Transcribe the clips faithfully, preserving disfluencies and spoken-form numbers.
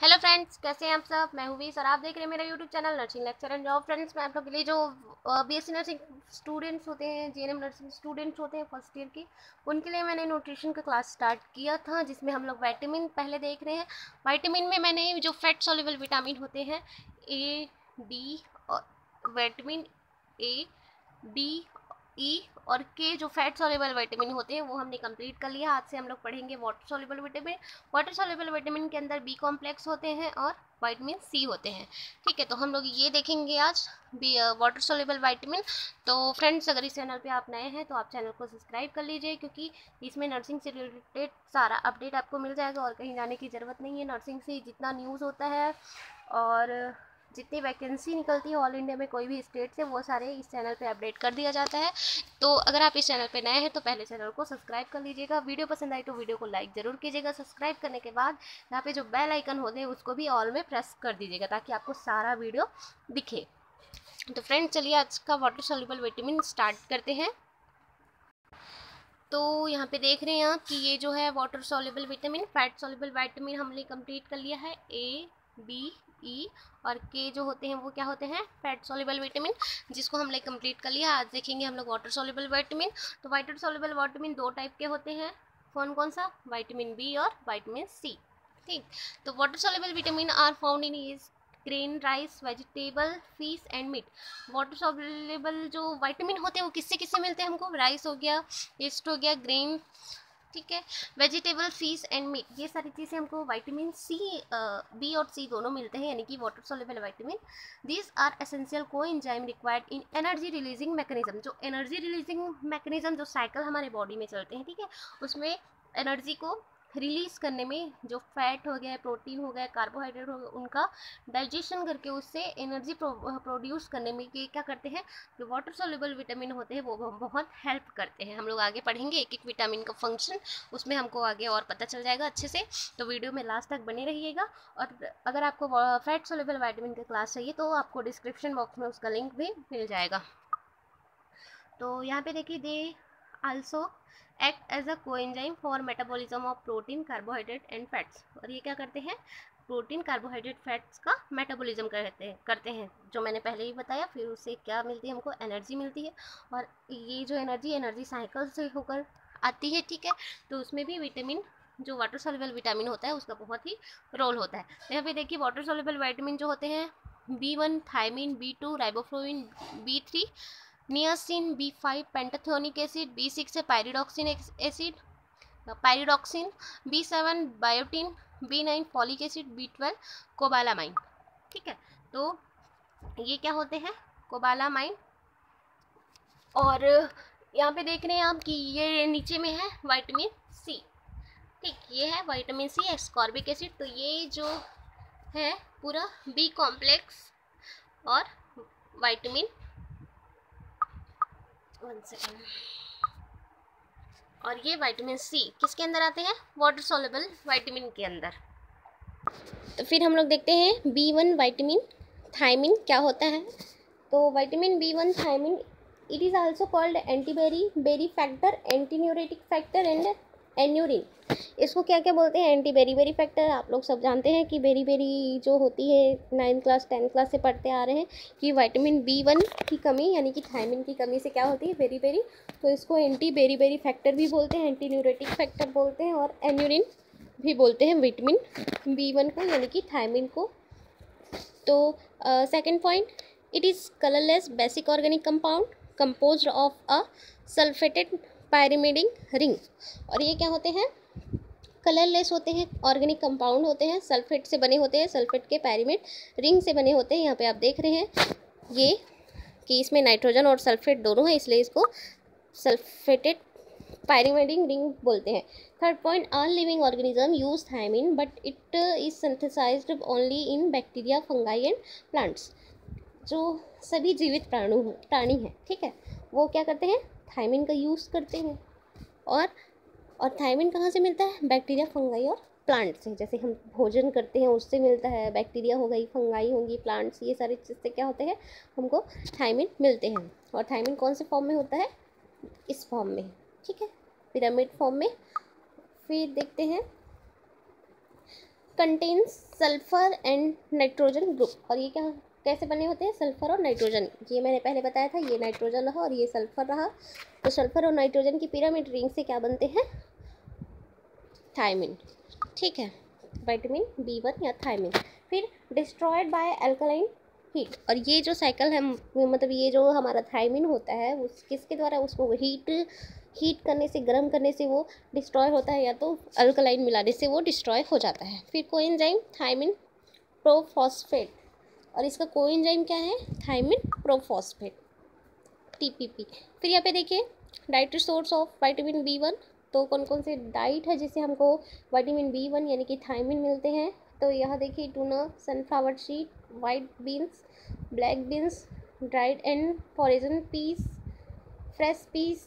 Hello friends, कैसे हैं आप सब। मैं हूँ वीस और आप देख रहे हैं मेरा YouTube channel nursing lecture and job. Friends, मैं आप लोग के लिए जो बीएससी नर्सिंग स्टूडेंट्स होते हैं, जीएनएम नर्सिंग स्टूडेंट्स होते हैं फर्स्ट ईयर की, उनके लिए मैंने न्यूट्रिशन का क्लास स्टार्ट किया था, जिसमें हम लोग विटामिन पहले देख रहे हैं। विटामिन में मैंने जो फैट सॉल्युबल विटामिन होते हैं ए, डी और विटामिन ए, डी, ई और के, जो फैट सॉल्युबल विटामिन होते हैं वो हमने कंप्लीट कर लिया। आज से हम लोग पढ़ेंगे water soluble vitamin. Water soluble vitamin के अंदर बी कॉम्प्लेक्स होते हैं और विटामिन सी होते हैं। ठीक है, तो हम लोग ये देखेंगे आज बी वाटर सॉल्युबल विटामिन। तो फ्रेंड्स, अगर इस चैनल पे आप नए हैं तो आप चैनल को सब्सक्राइब कर लीजिए, क्योंकि इसमें नर्सिंग से रिलेटेड सारा अपडेट आपको मिल जाएगा और कहीं जाने की ज़रूरत नहीं है। नर्सिंग से जितना न्यूज़ होता है और जितनी वैकेंसी निकलती है ऑल इंडिया में कोई भी स्टेट से, वो सारे इस चैनल पे अपडेट कर दिया जाता है। तो अगर आप इस चैनल पे नए हैं तो पहले चैनल को सब्सक्राइब कर लीजिएगा। वीडियो पसंद आई तो वीडियो को लाइक ज़रूर कीजिएगा। सब्सक्राइब करने के बाद यहाँ पे जो बेल आइकन होते हैं उसको भी ऑल में प्रेस कर दीजिएगा, ताकि आपको सारा वीडियो दिखे। तो फ्रेंड्स, चलिए आज का वाटर सॉल्युबल विटामिन स्टार्ट करते हैं। तो यहाँ पे देख रहे हैं आप कि ये जो है water soluble vitamin, fat soluble vitamin हमने कंप्लीट कर लिया है। ए, डी, ई और के जो होते हैं वो क्या होते हैं, फैट सॉल्युबल विटामिन, जिसको हमने कंप्लीट कर लिया। आज देखेंगे हम लोग वाटर सॉल्युबल विटामिन। तो वाटर सॉल्युबल विटामिन दो टाइप के होते हैं। कौन कौन सा? विटामिन बी और विटामिन सी। ठीक, तो water soluble vitamin are found in is grain, rice, vegetable, fish and meat. Water soluble जो विटामिन होते हैं वो किससे किससे मिलते हैं हमको? राइस हो गया, ईस्ट हो गया, ग्रेन, ठीक है, वेजिटेबल, फिश एंड मीट, ये सारी चीज़ें हमको विटामिन सी, बी और सी दोनों मिलते हैं, यानी कि water soluble vitamin. This are essential coenzyme required in energy releasing mechanism. जो एनर्जी रिलीजिंग मैकेनिज्म, जो साइकिल हमारे बॉडी में चलते हैं, ठीक है, उसमें एनर्जी को रिलीज करने में जो फैट हो गया, प्रोटीन हो गया, कार्बोहाइड्रेट हो गया, उनका डाइजेशन करके उससे एनर्जी प्रोड्यूस करने में ये क्या करते हैं, जो वाटर सॉल्युबल विटामिन होते हैं वो बहुत हेल्प करते हैं। हम लोग आगे पढ़ेंगे एक एक विटामिन का फंक्शन, उसमें हमको आगे और पता चल जाएगा अच्छे से। तो वीडियो में लास्ट तक बने रहिएगा। और अगर आपको फैट सॉल्युबल विटामिन का क्लास चाहिए तो आपको डिस्क्रिप्शन बॉक्स में उसका लिंक भी मिल जाएगा। तो यहाँ पे देखिए, they also act as a coenzyme for metabolism of protein, carbohydrate and fats. और ये क्या करते हैं? प्रोटीन, कार्बोहाइड्रेट, फैट्स का मेटाबॉलिज्म करते हैं करते हैं जो मैंने पहले ही बताया। फिर उससे क्या मिलती है हमको? एनर्जी मिलती है। और ये जो एनर्जी एनर्जी साइकिल से होकर आती है, ठीक है। तो उसमें भी विटामिन, जो वाटर सॉल्युबल विटामिन होता है, उसका बहुत ही रोल होता है। तो यहाँ पे देखिए, वाटर सॉल्युबल विटामिन जो होते हैं B one, thiamine, B two, riboflavin, B three, niacin, B five, pantothenic acid, B six है pyridoxine acid, pyridoxine, B seven biotin, B nine folic acid, B twelve cobalamin. ठीक है, तो ये क्या होते हैं? कोबालामाइन। और यहाँ पे देख रहे हैं आप कि ये नीचे में है विटामिन सी। ठीक, ये है विटामिन सी, एस्कॉर्बिक एसिड। तो ये जो है पूरा बी कॉम्प्लेक्स और विटामिन, वन सेकेंड, और ये विटामिन सी किसके अंदर आते हैं? वाटर सॉल्युबल विटामिन के अंदर। तो फिर हम लोग देखते हैं बी वन विटामिन थायमिन क्या होता है। तो vitamin B one thiamine, it is also called anti beriberi factor, antineuritic factor and aneurin. इसको क्या क्या बोलते हैं? Anti beriberi factor. आप लोग सब जानते हैं कि बेरी बेरी जो होती है, नाइन्थ क्लास टेंथ क्लास से पढ़ते आ रहे हैं कि विटामिन बी वन की कमी, यानी कि थायमिन की कमी से क्या होती है? Beriberi. तो इसको एंटी बेरी बेरी फैक्टर भी बोलते हैं, एंटी न्यूरेटिक फैक्टर बोलते हैं और एन्यूरिन भी बोलते हैं विटामिन बी वन को, यानी कि थायमिन को। तो second point, it is colourless basic organic compound composed of a sulphated pyrimidine ring. और ये क्या होते हैं? कलरलेस होते हैं, ऑर्गेनिक कंपाउंड होते हैं, सल्फेट से बने होते हैं, सल्फेट के पैरामिड रिंग से बने होते हैं। यहाँ पे आप देख रहे हैं ये कि इसमें नाइट्रोजन और सल्फेट दोनों है, इसलिए इसको सल्फेटेड पायरिमिडिन रिंग बोलते हैं। Third point, all living organism use thiamine but it is synthesised only in bacteria, fungi and plants. जो सभी जीवित प्राणु प्राणी हैं, ठीक है, वो क्या करते हैं? थायमिन का यूज़ करते हैं। और और थायमिन कहाँ से मिलता है? बैक्टीरिया, फंगाई और प्लांट से। जैसे हम भोजन करते हैं उससे मिलता है, बैक्टीरिया हो गई, फंगाई होंगी, प्लांट्स, ये सारी चीज़ से क्या होते हैं? हमको थायमिन मिलते हैं। और थायमिन कौन से फॉर्म में होता है? इस फॉर्म में, ठीक है, पिरामिड फॉर्म में। फिर देखते हैं contains sulphur and nitrogen group. और ये क्या कैसे बने होते हैं, सल्फर और नाइट्रोजन। ये मैंने पहले बताया था, ये नाइट्रोजन रहा और ये सल्फर रहा। तो सल्फर और नाइट्रोजन की पिरामिड रिंग से क्या बनते हैं, थायमिन। ठीक है, विटामिन बी वन या थायमिन। फिर डिस्ट्रॉयड बाय अल्कलाइन हीट। और ये जो साइकिल है, मतलब ये जो हमारा थायमिन होता है उस किसके द्वारा, उसको हीट हीट करने से, गर्म करने से वो डिस्ट्रॉय होता है, या तो अल्कलाइन मिलाने से वो डिस्ट्रॉय हो जाता है। फिर कोएंजाइम थायमिन प्रोफॉस्फेट, और इसका कोएंजाइम क्या है, थायमिन प्रोफॉस्फेट, टीपीपी। फिर यहाँ पे देखिए dietary source of vitamin B one. तो कौन कौन से डाइट है जिससे हमको विटामिन बी वन यानी कि थायमिन मिलते हैं। तो यहाँ देखिए tuna, sunflower seed, white beans, black beans, dried and frozen peas, fresh peas,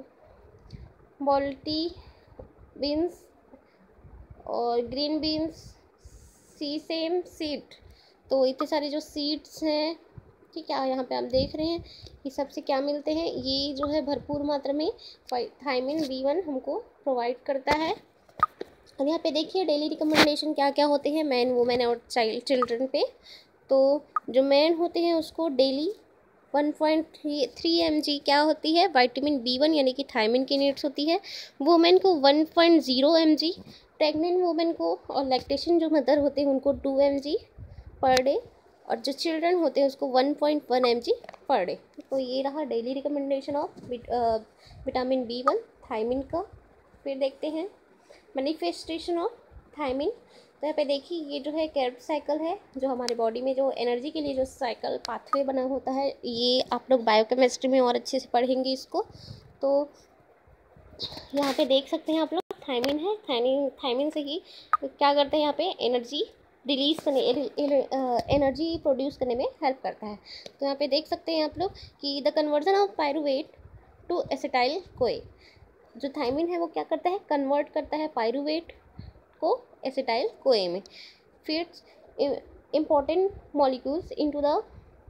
बोल्टी बीन्स और ग्रीन बीन्स, सीसेम सीड। तो इतने सारे जो सीड्स हैं, ठीक है, यहाँ पे आप देख रहे हैं ये सबसे क्या मिलते हैं, ये जो है भरपूर मात्रा में थायमिन बी वन हमको प्रोवाइड करता है। और यहाँ पे देखिए डेली रिकमेंडेशन क्या क्या होते हैं मैन, वुमेन और चाइल्ड चिल्ड्रन पे। तो जो मैन होते हैं उसको daily one point three M G क्या होती है, विटामिन बी वन यानी कि थायमिन की नीड्स होती है। वुमेन को one point zero M G, pregnant women को और लैक्टेशन जो मदर होते हैं उनको to M G per day, और जो चिल्ड्रन होते हैं उसको one point one M G per day. तो ये रहा daily recommendation of vitamin B one thiamine का। फिर देखते हैं मैनिफेस्टेशन ऑफ थायमिन। तो यहाँ पे देखिए ये जो है कैर्ब साइकिल है, जो हमारे बॉडी में जो एनर्जी के लिए जो साइकिल पाथवे बना होता है, ये आप लोग बायोकेमिस्ट्री में और अच्छे से पढ़ेंगे इसको। तो यहाँ पे देख सकते हैं आप लोग थायमिन है, थायमिन थायमिन से ही क्या करते हैं, यहाँ पे एनर्जी रिलीज करने, एनर्जी प्रोड्यूस करने में हेल्प करता है। तो यहाँ पे देख सकते हैं आप लोग कि the conversion of pyruvate to acetyl CoA, जो थायमिन है वो क्या करता है, कन्वर्ट करता है पायरुवेट को एसिटाइल कोए में। फिर important molecules into the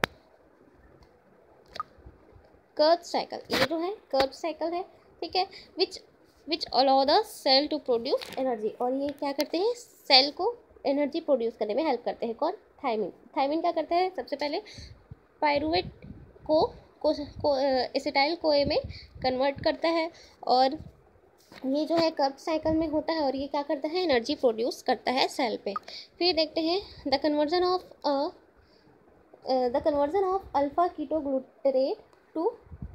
Krebs cycle, ये जो है कर्व साइकिल है, ठीक है, which which allow the cell to produce energy. और ये क्या करते हैं, सेल को एनर्जी प्रोड्यूस करने में हेल्प करते हैं। कौन, थायमिन। थायमिन क्या करता है, सबसे पहले पायरुवेट को को, को एसिटाइल कोए में कन्वर्ट करता है, और ये जो है कर्व साइकिल में होता है, और ये क्या करता है, एनर्जी प्रोड्यूस करता है सेल पे। फिर देखते हैं the conversion of the conversion of alpha ketoglutarate to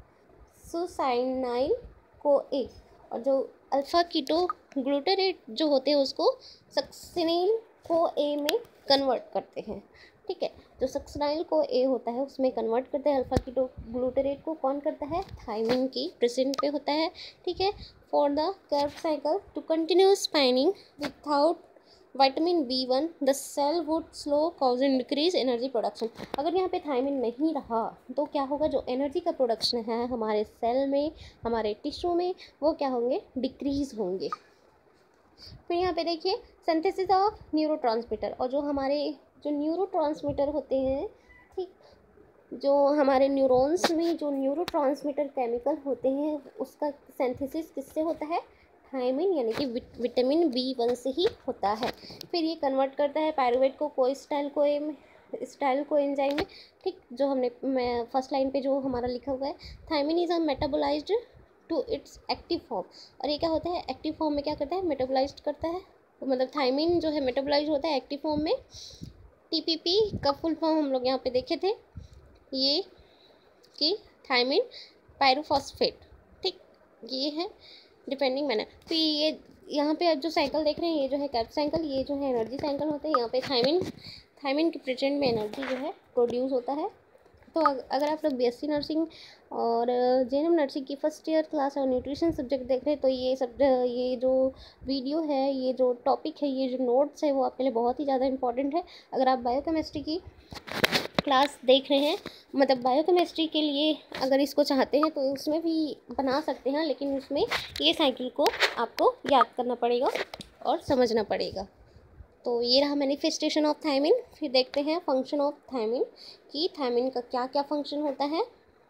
succinyl CoA, और जो अल्फा कीटोग्लूटरेट जो होते हैं उसको सक्सिनिल को ए में कन्वर्ट करते हैं, ठीक है। जो सक्सिनाइल को ए होता है उसमें कन्वर्ट करते हैं अल्फा कीटोग्लूटरेट को, कौन करता है, थायमिन की प्रेजेंट पे होता है, ठीक है। For the Krebs cycle to continue spinning without vitamin B one the cell would slow cause increase energy production. अगर यहाँ पे थायमिन नहीं रहा तो क्या होगा, जो एनर्जी का प्रोडक्शन है हमारे सेल में, हमारे टिश्यू में, वो क्या होंगे, डिक्रीज होंगे। फिर यहाँ पे देखिए सिंथेसिस ऑफ न्यूरोट्रांसमीटर, और जो हमारे जो न्यूरोट्रांसमीटर होते हैं, ठीक, जो हमारे न्यूरॉन्स में जो न्यूरोट्रांसमीटर केमिकल होते हैं उसका सिंथेसिस किससे होता है, थायमिन यानी कि विटामिन बी वन से ही होता है। फिर ये कन्वर्ट करता है पायरुवेट को कोएसिटाइल कोए में, स्टाइल कोएंजाइम में, ठीक, जो हमने मैं फर्स्ट लाइन पे जो हमारा लिखा हुआ है, thiamine is a metabolised to its active form. और ये क्या होता है, एक्टिव फॉर्म में क्या करता है, मेटाबोलाइज्ड करता है, तो मतलब थायमिन जो है मेटाबोलाइज होता है एक्टिव फॉर्म में। टीपीपी का फुल फॉर्म हम लोग यहाँ पे देखे थे, ये कि थायमिन पायरोफॉस्फेट, ठीक, ये है डिपेंडिंग मैनर। तो ये यहाँ पे जो साइकिल देख रहे हैं ये जो है कैप साइकिल, ये जो है एनर्जी साइकिल होते हैं। यहाँ पे थायमिन थायमिन के प्रेजेंट में एनर्जी जो है प्रोड्यूस होता है। तो अगर आप लोग बीएससी नर्सिंग और जेएनएम नर्सिंग की फर्स्ट ईयर क्लास और न्यूट्रिशन सब्जेक्ट देख रहे हैं तो ये सब ये जो वीडियो है, ये जो टॉपिक है, ये जो नोट्स है वो आपके लिए बहुत ही ज़्यादा इंपॉर्टेंट है। अगर आप बायोकेमिस्ट्री की क्लास देख रहे हैं, मतलब बायोकेमिस्ट्री के लिए अगर इसको चाहते हैं तो उसमें भी बना सकते हैं, लेकिन उसमें ये साइकिल को आपको याद करना पड़ेगा और समझना पड़ेगा। तो ये रहा मैनिफेस्टेशन ऑफ थायमिन। फिर देखते हैं फंक्शन ऑफ थायमिन कि थायमिन का क्या क्या फंक्शन होता है।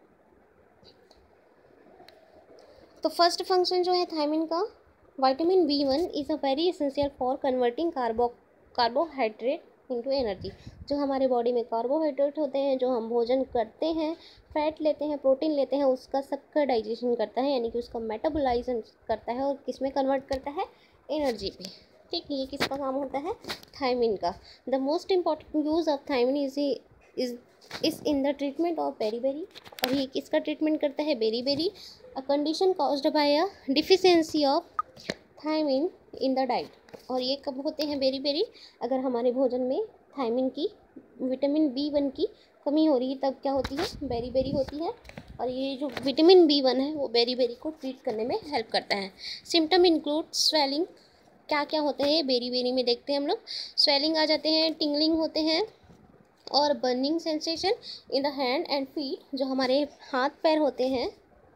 तो फर्स्ट फंक्शन जो है थायमिन का, vitamin B one is a very essential for converting carbo carbohydrate into energy. जो हमारे बॉडी में कार्बोहाइड्रेट होते हैं, जो हम भोजन करते हैं, फैट लेते हैं, प्रोटीन लेते हैं, उसका सबका डाइजेशन करता है, यानी कि उसका मेटाबोलाइजेशन करता है और किस में कन्वर्ट करता है, एनर्जी पे। ठीक, ये किसका काम होता है, थायमिन का। The most important use of thiamine is is is in the treatment of beriberi. और ये किसका ट्रीटमेंट करता है, beriberi, a condition caused by a deficiency of thiamine in the diet. और ये कब होते हैं बेरीबेरी, अगर हमारे भोजन में थायमिन की, विटामिन बी वन की कमी हो रही है, तब क्या होती है, बेरीबेरी होती है। और ये जो विटामिन बी वन है वो बेरीबेरी को ट्रीट करने में हेल्प करता है। सिम्टम इंक्लूड स्वेलिंग, क्या क्या होते हैं बेरीबेरी में देखते हैं हम लोग, स्वेलिंग आ जाते हैं, टिंगलिंग होते हैं, और burning sensation in the hand and feet. जो हमारे हाथ पैर होते हैं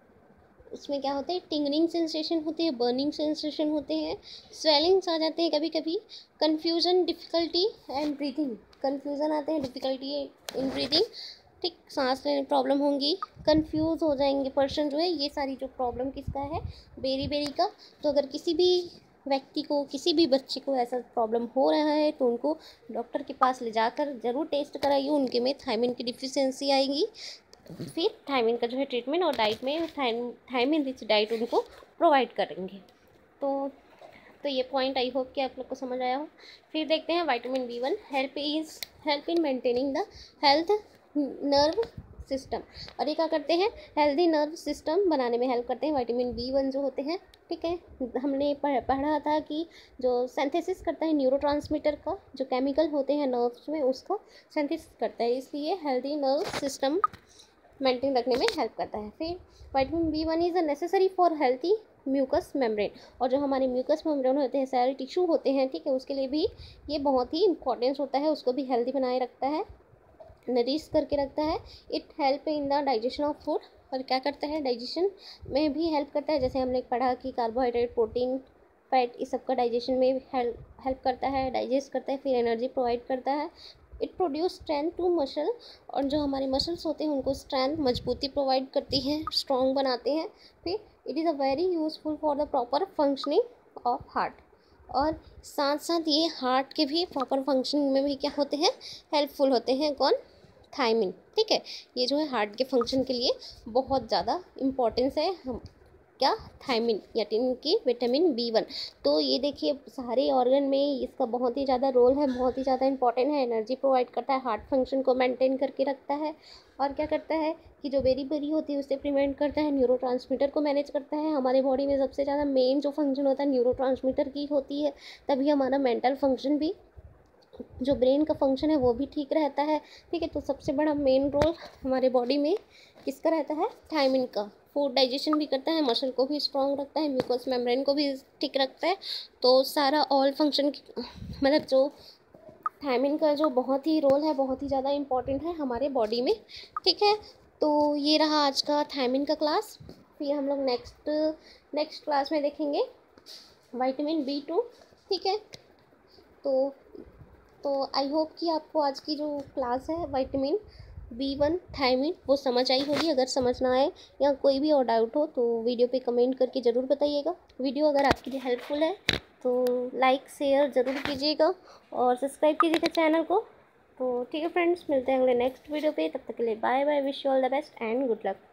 उसमें क्या होते हैं, टिंगलिंग सेंसेशन होती है, बर्निंग सेंसेशन होते हैं, स्वेलिंग्स आ जाते हैं कभी कभी, confusion, difficulty and breathing, confusion आते हैं, डिफ़िकल्टी इन ब्रीथिंग, ठीक, सांस लेने प्रॉब्लम होंगी, कंफ्यूज हो जाएंगे पर्सन जो है। ये सारी जो प्रॉब्लम किसका है, बेरीबेरी का। तो अगर किसी भी व्यक्ति को, किसी भी बच्चे को ऐसा प्रॉब्लम हो रहा है तो उनको डॉक्टर के पास ले जाकर ज़रूर टेस्ट कराइए, उनके में थायमिन की डिफिशियंसी आएगी। फिर थायमिन का जो है ट्रीटमेंट और डाइट में थायमिन रिच डाइट उनको प्रोवाइड करेंगे। तो तो ये पॉइंट आई होप कि आप लोग को समझ आया हो। फिर देखते हैं vitamin B one, help is help in maintaining the health nerve system. और ये क्या करते हैं, हेल्दी नर्व सिस्टम बनाने में हेल्प करते हैं विटामिन बी वन जो होते हैं। ठीक है, हमने पढ़ा था कि जो सिंथेसिस करता है न्यूरोट्रांसमीटर का, जो केमिकल होते हैं नर्व्स में, उसका सिंथेसिस करता है, इसलिए हेल्दी नर्व सिस्टम मेंटेन रखने में हेल्प करता है। फिर vitamin B one is a necessary for healthy mucous membrane. और जो हमारे म्यूकस मेम्ब्रेन होते हैं, सेल टिश्यू होते हैं, ठीक है, उसके लिए भी ये बहुत ही इंपॉर्टेंस होता है, उसको भी हेल्दी बनाए रखता है, नरिश करके रखता है। It help in the digestion of food, और क्या करता है, डाइजेशन में भी हेल्प करता है। जैसे हमने पढ़ा कि कार्बोहाइड्रेट, प्रोटीन, फैट, इस सब का डाइजेशन में हेल्प हेल्प करता है, डाइजेस्ट करता है, फिर एनर्जी प्रोवाइड करता है। It produce strength to muscle, और जो हमारे मसल्स होते हैं उनको स्ट्रेंथ, मजबूती प्रोवाइड करती है, स्ट्रॉन्ग बनाते हैं। फिर it is a very useful for the proper functioning of heart. और साथ साथ ये हार्ट के भी प्रॉपर फंक्शनिंग में भी क्या होते हैं, हेल्पफुल होते हैं। कौन, थायमिन। ठीक है, ये जो है हार्ट के फंक्शन के लिए बहुत ज़्यादा इम्पोर्टेंस है, हम क्या, थायमिन या की विटामिन बी वन। तो ये देखिए सारे ऑर्गन में इसका बहुत ही ज़्यादा रोल है, बहुत ही ज़्यादा इंपॉर्टेंट है। एनर्जी प्रोवाइड करता है, हार्ट फंक्शन को मेंटेन करके रखता है, और क्या करता है कि जो बेरीबेरी होती है उससे प्रिवेंट करता है, न्यूरोट्रांसमीटर को मैनेज करता है। हमारे बॉडी में सबसे ज़्यादा मेन जो फंक्शन होता है न्यूरोट्रांसमीटर की होती है, तभी हमारा मेंटल फंक्शन भी, जो ब्रेन का फंक्शन है वो भी ठीक रहता है। ठीक है, तो सबसे बड़ा मेन रोल हमारे बॉडी में किसका रहता है, थायमिन का। फूड डाइजेशन भी करता है, मसल को भी स्ट्रॉन्ग रखता है, म्यूकस मेम्ब्रेन को भी ठीक रखता है। तो सारा ऑल फंक्शन, मतलब जो थायमिन का जो बहुत ही रोल है, बहुत ही ज़्यादा इम्पॉर्टेंट है हमारे बॉडी में। ठीक है, तो ये रहा आज का थायमिन का क्लास। फिर हम लोग नेक्स्ट नेक्स्ट क्लास में देखेंगे विटामिन बी टू। ठीक है, तो तो आई होप कि आपको आज की जो क्लास है विटामिन बी वन थायमिन वो समझ आई होगी। अगर समझ ना आए या कोई भी और डाउट हो तो वीडियो पे कमेंट करके ज़रूर बताइएगा। वीडियो अगर आपके लिए हेल्पफुल है तो लाइक शेयर ज़रूर कीजिएगा और सब्सक्राइब कीजिएगा चैनल को। तो ठीक है फ्रेंड्स, मिलते हैं अगले नेक्स्ट वीडियो पे, तब तक के लिए bye bye, wish you all the best and good luck.